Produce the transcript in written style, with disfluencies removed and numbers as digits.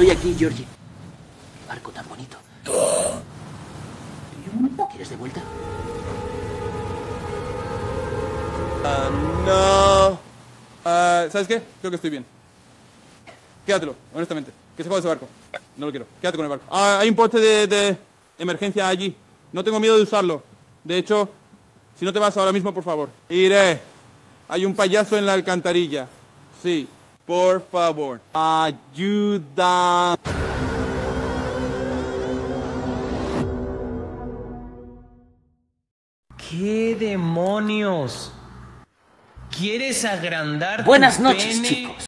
Estoy aquí, Georgie. Qué barco tan bonito. ¿Quieres de vuelta? No. ¿Sabes qué? Creo que estoy bien. Quédatelo, honestamente. Que se joda ese barco. No lo quiero. Quédate con el barco. Hay un poste de emergencia allí. No tengo miedo de usarlo. De hecho, si no te vas ahora mismo, por favor. Iré. Hay un payaso en la alcantarilla. Sí. Por favor. Ayuda. ¿Qué demonios? ¿Quieres agrandar Buenas tu noches, pene? chicos.